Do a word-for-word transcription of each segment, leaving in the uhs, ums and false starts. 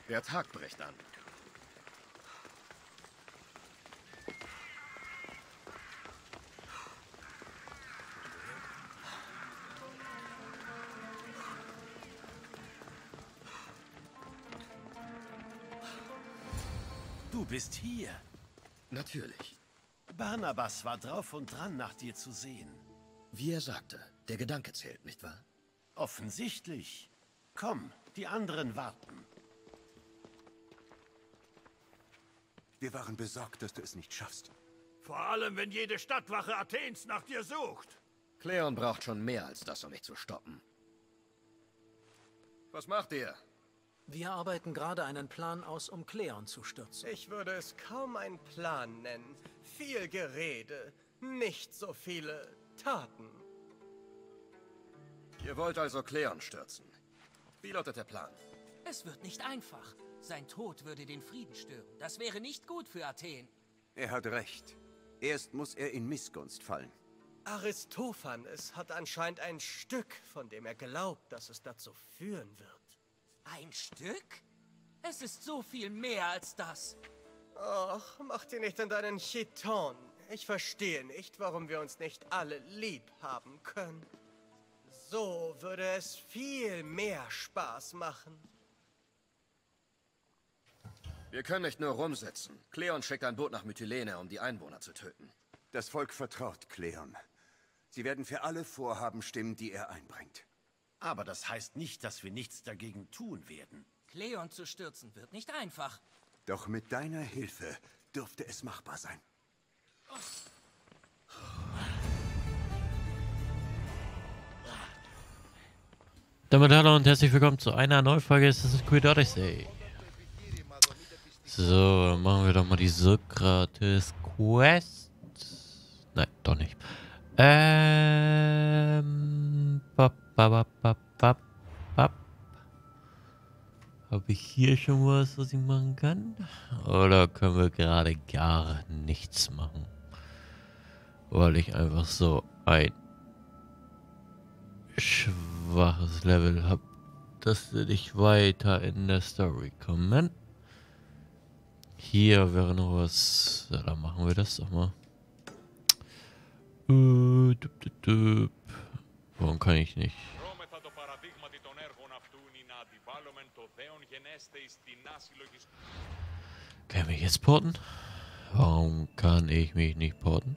Der Tag bricht an. Du bist hier. Natürlich. Barnabas war drauf und dran, nach dir zu sehen. Wie er sagte, der Gedanke zählt, nicht wahr? Offensichtlich. Komm, die anderen warten. Wir waren besorgt, dass du es nicht schaffst. Vor allem, wenn jede Stadtwache Athens nach dir sucht. Kleon braucht schon mehr als das, um mich zu stoppen. Was macht ihr? Wir arbeiten gerade einen Plan aus, um Kleon zu stürzen. Ich würde es kaum einen Plan nennen. Viel Gerede, nicht so viele Taten. Ihr wollt also Kleon stürzen. Wie lautet der Plan? Es wird nicht einfach. Sein Tod würde den Frieden stören. Das wäre nicht gut für Athen. Er hat recht. Erst muss er in Missgunst fallen. Aristophanes hat anscheinend ein Stück, von dem er glaubt, dass es dazu führen wird. Ein Stück? Es ist so viel mehr als das. Och, mach dir nicht an deinen Chiton. Ich verstehe nicht, warum wir uns nicht alle lieb haben können. So würde es viel mehr Spaß machen. Wir können nicht nur rumsitzen. Kleon schickt ein Boot nach Mytilene, um die Einwohner zu töten. Das Volk vertraut Kleon. Sie werden für alle Vorhaben stimmen, die er einbringt. Aber das heißt nicht, dass wir nichts dagegen tun werden. Kleon zu stürzen wird nicht einfach. Doch mit deiner Hilfe dürfte es machbar sein. Damit hallo und herzlich willkommen zu einer neuen Folge Assassin's Creed Odyssey. So, machen wir doch mal die Sokrates Quest. Nein, doch nicht. Ähm. Bap, bap, bap, bap, bap. Habe ich hier schon was, was ich machen kann? Oder können wir gerade gar nichts machen? Weil ich einfach so ein schwaches Level habe, dass wir nicht weiter in der Story kommen. Hier wäre noch was. Ja, dann machen wir das doch mal. Uh, dup, dup, dup. Warum kann ich nicht? Kann ich mich jetzt porten? Warum kann ich mich nicht porten?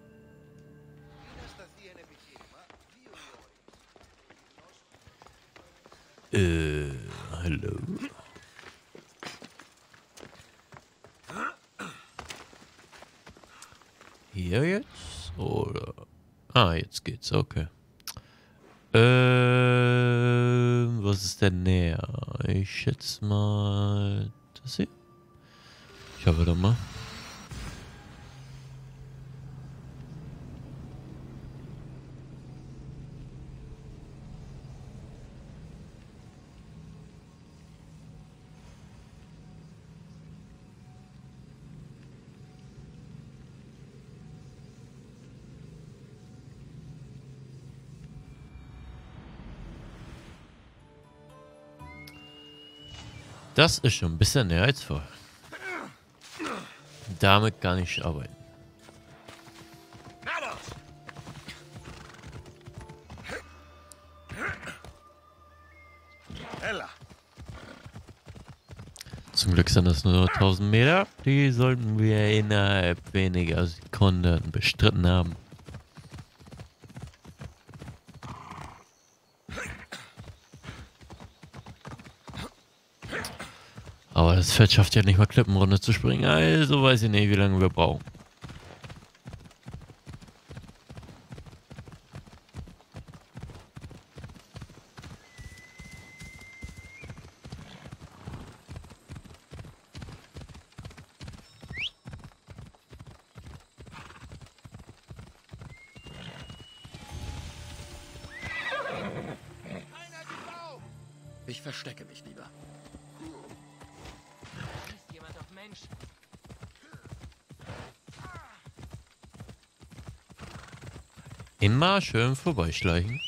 Äh, hallo? Hier jetzt? Oder? Ah, jetzt geht's, okay. Ähm, was ist denn näher? Ich schätze mal das hier. Ich hoffe doch mal. Das ist schon ein bisschen näher als vorher. Damit kann ich arbeiten. Zum Glück sind das nur tausend Meter. Die sollten wir innerhalb weniger Sekunden bestritten haben. Aber das Pferd schafft ja nicht mal Klippenrunde zu springen, also weiß ich nicht, wie lange wir brauchen. Ich verstecke mich lieber. Ist jemand auf Mensch? Immer schön vorbeischleichen.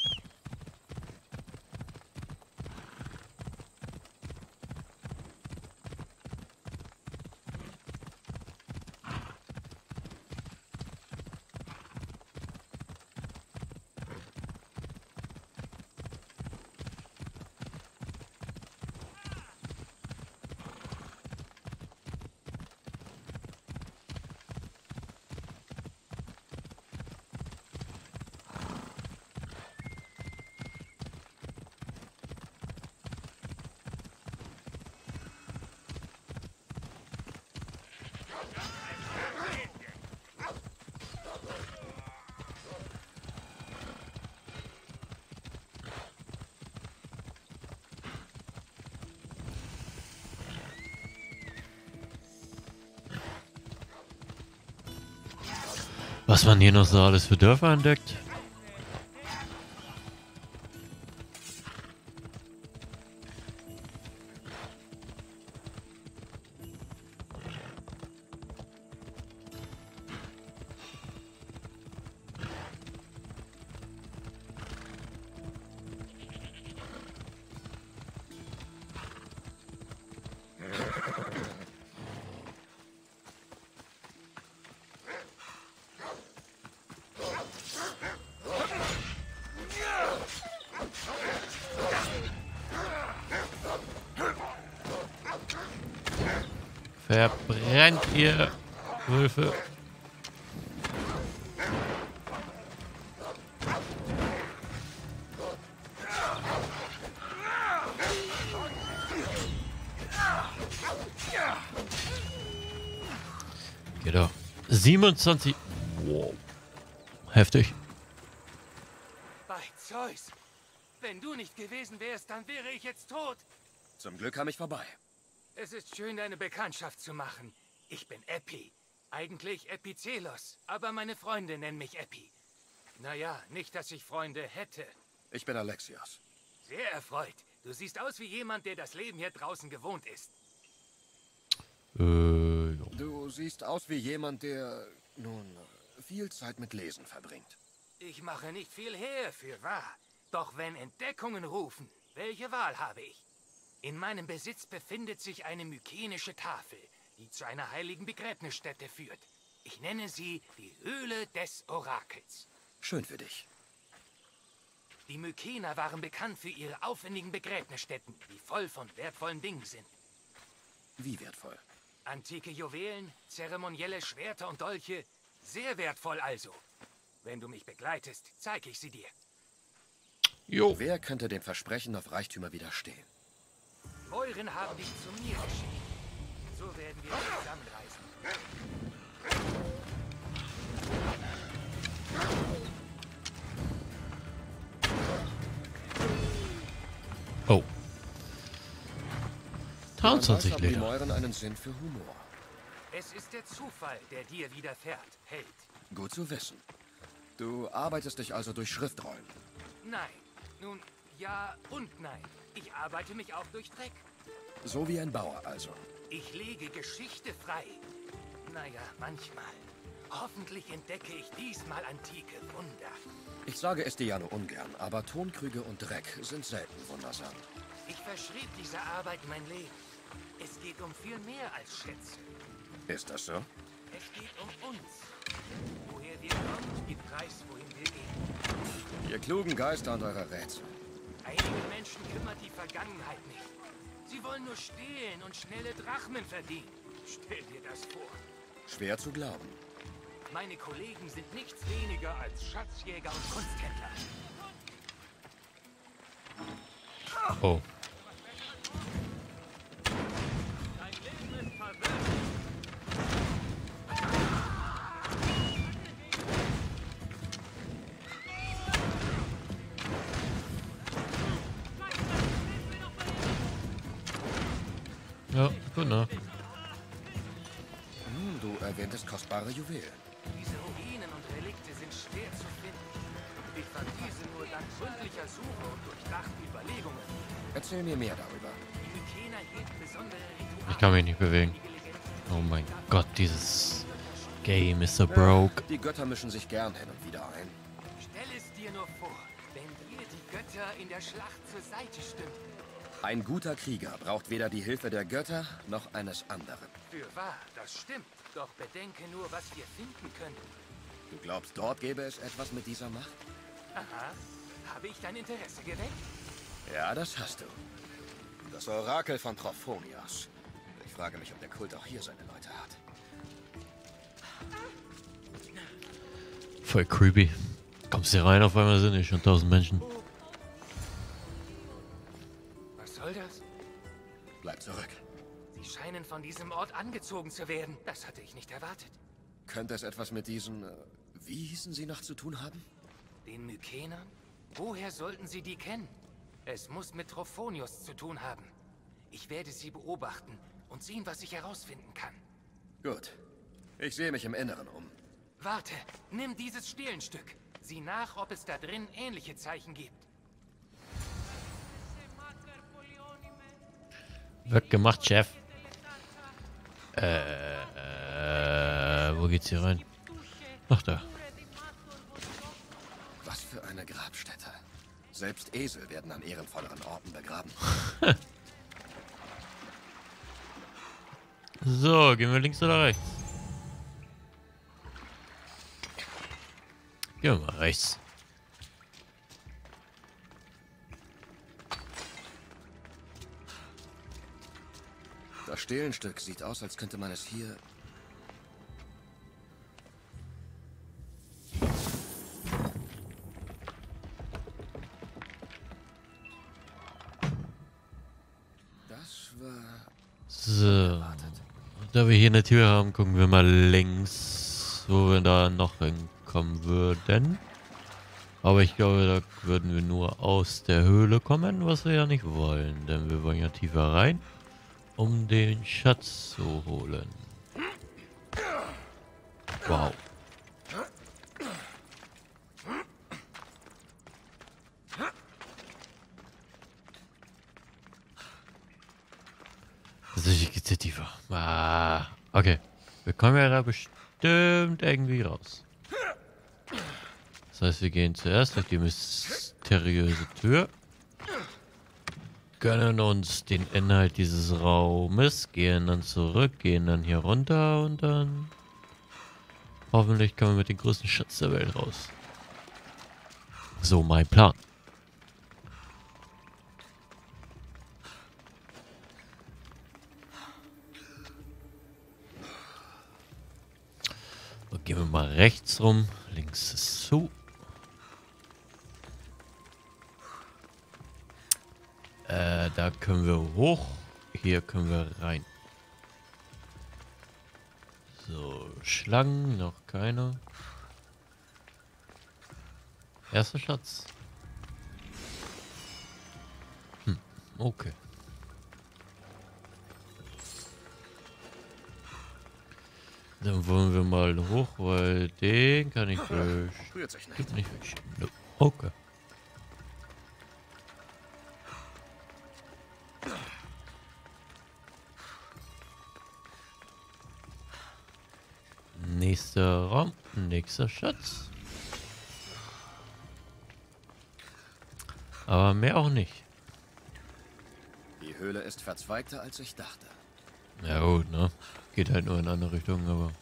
Was man hier noch so alles für Dörfer entdeckt. Verbrennt ihr Wölfe. Genau. siebenundzwanzig. Wow. Heftig. Bei Zeus! Wenn du nicht gewesen wärst, dann wäre ich jetzt tot. Zum Glück kam ich vorbei. Es ist schön, deine Bekanntschaft zu machen. Ich bin Epi. Eigentlich Epizelos, aber meine Freunde nennen mich Epi. Naja, nicht, dass ich Freunde hätte. Ich bin Alexios. Sehr erfreut. Du siehst aus wie jemand, der das Leben hier draußen gewohnt ist. Äh, ja. Du siehst aus wie jemand, der, nun, viel Zeit mit Lesen verbringt. Ich mache nicht viel her, für wahr. Doch wenn Entdeckungen rufen, welche Wahl habe ich? In meinem Besitz befindet sich eine mykenische Tafel, die zu einer heiligen Begräbnisstätte führt. Ich nenne sie die Höhle des Orakels. Schön für dich. Die Mykener waren bekannt für ihre aufwendigen Begräbnisstätten, die voll von wertvollen Dingen sind. Wie wertvoll? Antike Juwelen, zeremonielle Schwerter und Dolche, sehr wertvoll also. Wenn du mich begleitest, zeige ich sie dir. Jo. Wer könnte dem Versprechen auf Reichtümer widerstehen? Euren haben dich zu mir geschickt. So werden wir zusammenreisen. Oh. Man weiß, dreiundzwanzig haben die Liter. Mäuren einen Sinn für Humor. Es ist der Zufall, der dir widerfährt, Held. Gut zu wissen. Du arbeitest dich also durch Schriftrollen. Nein. Nun, ja und nein. Ich arbeite mich auch durch Dreck. So wie ein Bauer also. Ich lege Geschichte frei. Naja, manchmal. Hoffentlich entdecke ich diesmal antike Wunder. Ich sage es dir ja nur ungern, aber Tonkrüge und Dreck sind selten wundersam. Ich verschrieb dieser Arbeit mein Leben. Es geht um viel mehr als Schätze. Ist das so? Es geht um uns. Woher wir kommen, gibt Preis, wohin wir gehen. Ihr klugen Geister und eure Rätsel. Einige Menschen kümmert die Vergangenheit nicht. Sie wollen nur stehlen und schnelle Drachmen verdienen. Stell dir das vor. Schwer zu glauben. Meine Kollegen sind nichts weniger als Schatzjäger und Kunsthändler. Oh. Dein Leben ist verwirrt. Ja, gut, ne? Hm, du erwähntest kostbare Juwelen. Diese Ruinen und Relikte sind schwer zu finden. Ich fand diese nur dank gründlicher Suche und durchdachten Überlegungen. Erzähl mir mehr darüber. Die Mykener hielten besondere Rituale. Ich kann mich nicht bewegen. Oh mein Gott, dieses Game ist so broke. Die Götter mischen sich gern hin und wieder ein. Stell es dir nur vor, wenn dir die Götter in der Schlacht zur Seite stünden. Ein guter Krieger braucht weder die Hilfe der Götter noch eines anderen. Für wahr, das stimmt. Doch bedenke nur, was wir finden können. Du glaubst, dort gäbe es etwas mit dieser Macht? Aha. Habe ich dein Interesse geweckt? Ja, das hast du. Das Orakel von Trophonios. Ich frage mich, ob der Kult auch hier seine Leute hat. Voll creepy. Kommst hier rein, auf einmal sind hier schon tausend Menschen. Was soll das? Bleib zurück. Sie scheinen von diesem Ort angezogen zu werden. Das hatte ich nicht erwartet. Könnte es etwas mit diesen, äh, wie hießen sie noch zu tun haben? Den Mykenern? Woher sollten sie die kennen? Es muss mit Trophonios zu tun haben. Ich werde sie beobachten und sehen, was ich herausfinden kann. Gut. Ich sehe mich im Inneren um. Warte, nimm dieses Stehlenstück. Sieh nach, ob es da drin ähnliche Zeichen gibt. Wird gemacht, Chef. Äh, äh, wo geht's hier rein? Ach, da. Was für eine Grabstätte. Selbst Esel werden an ehrenvolleren Orten begraben. So, gehen wir links oder rechts? Gehen wir mal rechts. Das Stehlenstück sieht aus, als könnte man es hier... Das war... So. Da wir hier eine Tür haben, gucken wir mal links, wo wir da noch hinkommen würden. Aber ich glaube, da würden wir nur aus der Höhle kommen, was wir ja nicht wollen. Denn wir wollen ja tiefer rein, um den Schatz zu holen. Wow. Tatsächlich geht's hier tiefer. Ah, okay. Wir kommen ja da bestimmt irgendwie raus. Das heißt, wir gehen zuerst durch die mysteriöse Tür. Gönnen uns den Inhalt dieses Raumes, gehen dann zurück, gehen dann hier runter und dann... Hoffentlich kommen wir mit dem größten Schatz der Welt raus. So mein Plan. Und gehen wir mal rechts rum, links ist zu. Äh, da können wir hoch, hier können wir rein. So, Schlangen, noch keine. Erster Schatz. Hm, okay. Dann wollen wir mal hoch, weil den kann ich Rührt sich nicht. nicht wegschieben. No. Okay. Nächster Raum, nächster Schatz. Aber mehr auch nicht. Die Höhle ist verzweigter, als ich dachte. Ja gut, ne? Geht halt nur in andere Richtungen, aber...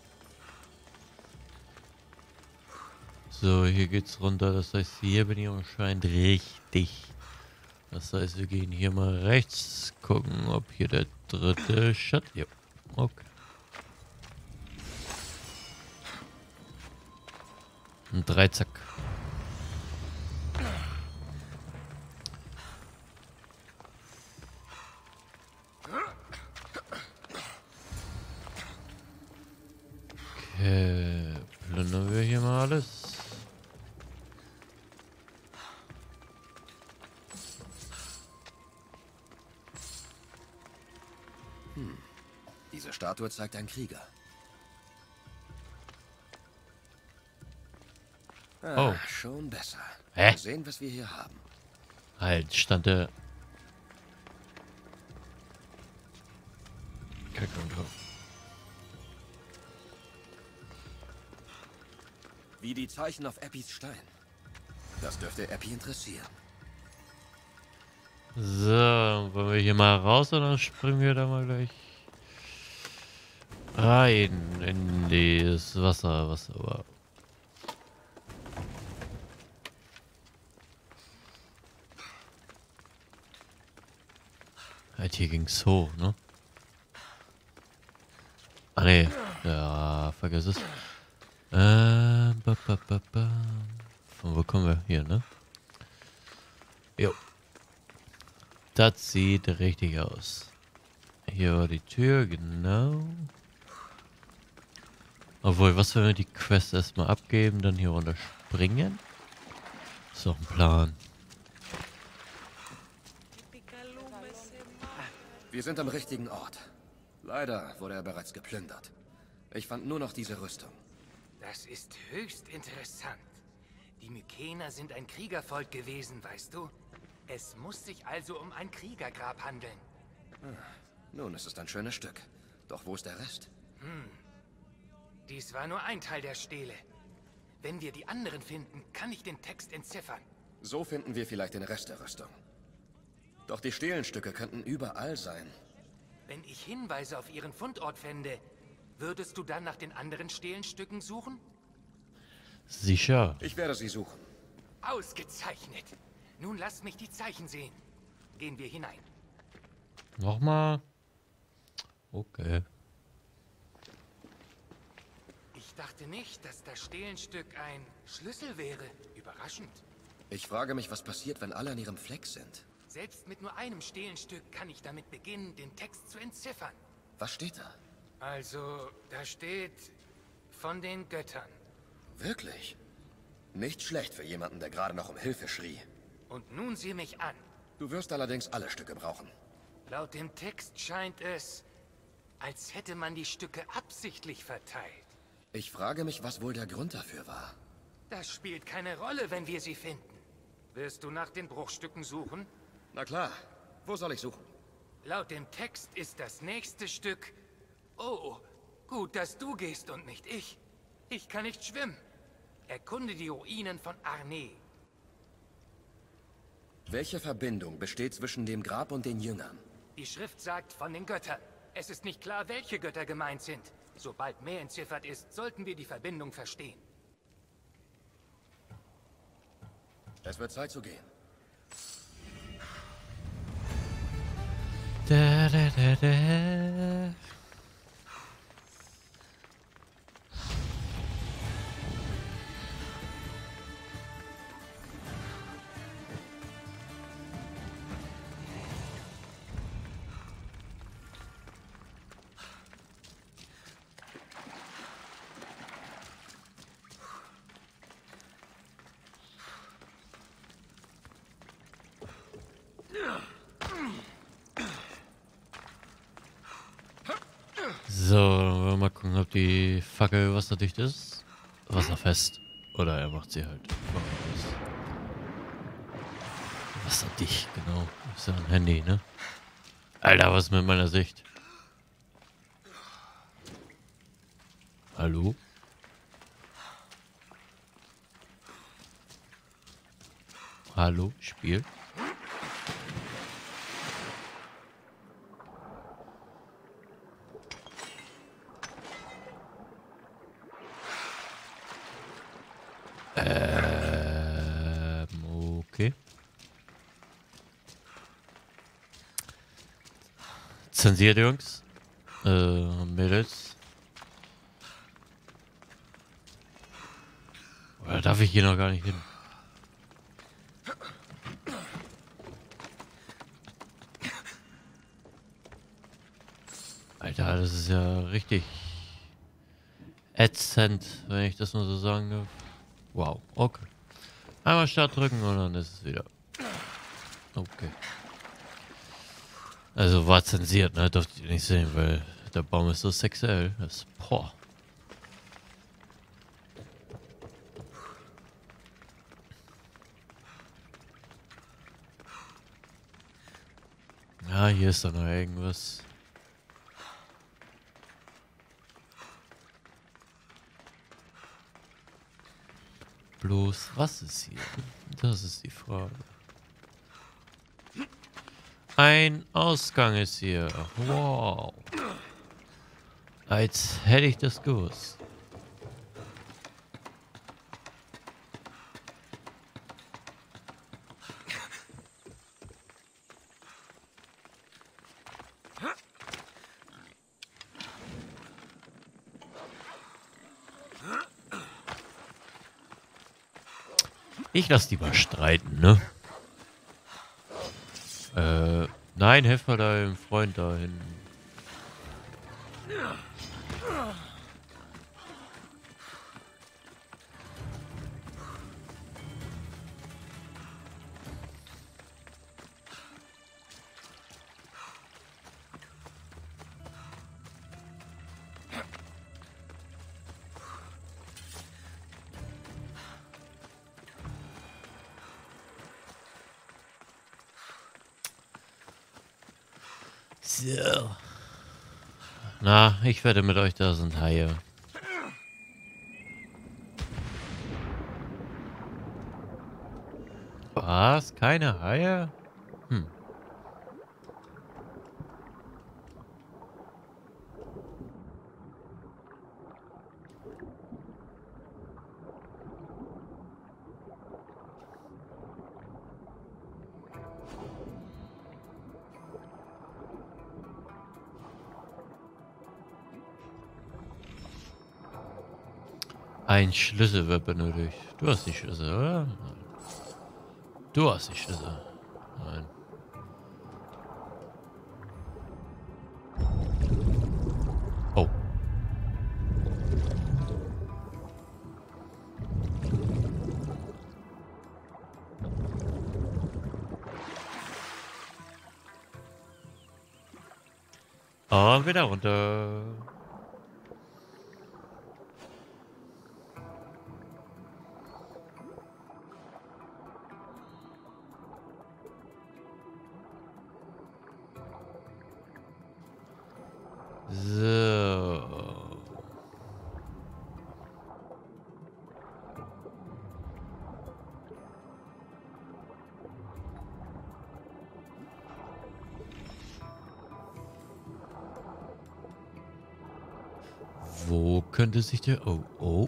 So, hier geht's runter. Das heißt, hier bin ich anscheinend richtig. Das heißt, wir gehen hier mal rechts. Gucken, ob hier der dritte Schatz... Ja, okay. Und drei, zack. Okay, plündern wir hier mal alles. Hm. Diese Statue zeigt einen Krieger. Ah, Oh. Schon besser. Hä? Mal sehen, was wir hier haben. Halt, stand der... Kacke und Hau. Wie die Zeichen auf Eppis Stein. Das dürfte Eppi interessieren. So, wollen wir hier mal raus oder springen wir da mal gleich rein in das Wasser, was aber... Halt, hier ging's hoch, ne? Ah, ne. Ja, vergiss es. Äh, ba, ba, ba, ba. Von wo kommen wir? Hier, ne? Jo. Das sieht richtig aus. Hier war die Tür, genau. Obwohl, was, wenn wir die Quest erstmal abgeben, dann hier runter springen? Ist doch ein Plan. Wir sind am richtigen Ort. Leider wurde er bereits geplündert. Ich fand nur noch diese Rüstung. Das ist höchst interessant. Die Mykener sind ein Kriegervolk gewesen, weißt du? Es muss sich also um ein Kriegergrab handeln. Hm. Nun, es ist ein schönes Stück. Doch wo ist der Rest? Hm. Dies war nur ein Teil der Stele. Wenn wir die anderen finden, kann ich den Text entziffern. So finden wir vielleicht den Rest der Rüstung. Doch die Stelenstücke könnten überall sein. Wenn ich Hinweise auf ihren Fundort fände, würdest du dann nach den anderen Stelenstücken suchen? Sicher. Ich werde sie suchen. Ausgezeichnet. Nun lasst mich die Zeichen sehen. Gehen wir hinein. Nochmal. Okay. Ich dachte nicht, dass das Stelenstück ein Schlüssel wäre. Überraschend. Ich frage mich, was passiert, wenn alle an ihrem Fleck sind. Selbst mit nur einem Stelenstück kann ich damit beginnen, den Text zu entziffern. Was steht da? Also, da steht von den Göttern. Wirklich? Nicht schlecht für jemanden, der gerade noch um Hilfe schrie. Und nun sieh mich an. Du wirst allerdings alle Stücke brauchen. Laut dem Text scheint es, als hätte man die Stücke absichtlich verteilt. Ich frage mich, was wohl der Grund dafür war. Das spielt keine Rolle, wenn wir sie finden. Wirst du nach den Bruchstücken suchen? Na klar. Wo soll ich suchen? Laut dem Text ist das nächste Stück... Oh, gut, dass du gehst und nicht ich. Ich kann nicht schwimmen. Erkunde die Ruinen von Arne. Welche Verbindung besteht zwischen dem Grab und den Jüngern? Die Schrift sagt von den Göttern. Es ist nicht klar, welche Götter gemeint sind. Sobald mehr entziffert ist, sollten wir die Verbindung verstehen. Es wird Zeit zu gehen. Da, da, da, da. So, dann wollen wir mal gucken, ob die Fackel wasserdicht ist. Wasserfest. Oder er macht sie halt. Wasserdicht, genau. Ist ja ein Handy, ne? Alter, was ist mit meiner Sicht? Hallo? Hallo, Spiel? Ähm, okay. Zensiert, Jungs. Äh, Mädels. Oder darf ich hier noch gar nicht hin? Alter, das ist ja richtig ätzend, wenn ich das nur so sagen darf. Wow, okay. Einmal Start drücken und dann ist es wieder. Okay. Also war zensiert, ne? Durftet ihr nicht sehen, weil der Baum ist so sexuell. Das ist, boah. Ja, hier ist doch noch irgendwas. Bloß, was ist hier? Das ist die Frage. Ein Ausgang ist hier. Wow. Als hätte ich das gewusst. Ich lass die mal streiten, ne? Äh, nein, helf mal deinem Freund da hinten. So. Na, ich wette mit euch, da sind Haie. Was? Keine Haie? Hm. Ein Schlüssel wird benötigt. Du hast die Schlüssel, oder? Du hast die Schlüssel. Nein. Oh. Und wieder runter. So. Wo könnte sich der... Oh, oh.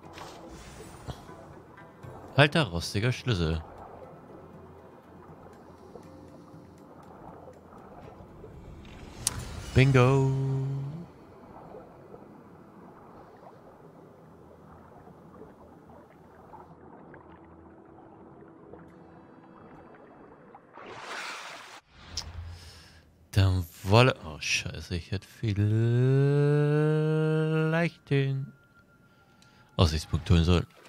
Alter, rostiger Schlüssel. Bingo. Dann wolle... Oh, scheiße, ich hätte vielleicht den Aussichtspunkt tun sollen.